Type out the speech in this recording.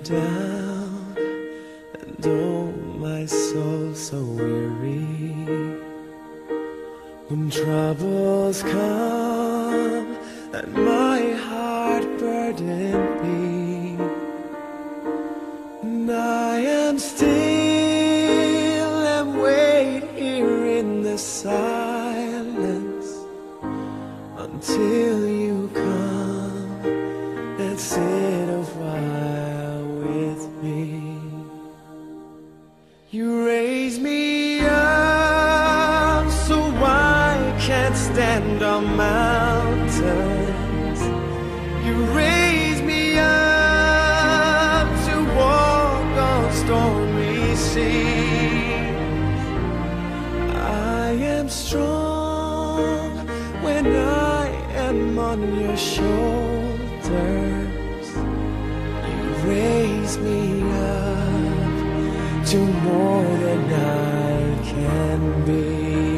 down, and oh, my soul so weary. When troubles come and my heart burden be, and I am still and wait here in the silence until you come and sit a while with me. You raise me up so I can't stand on mountains. You raise me up to walk on stormy seas. I am strong when I am on your shoulders. You raise me up to more than I can be.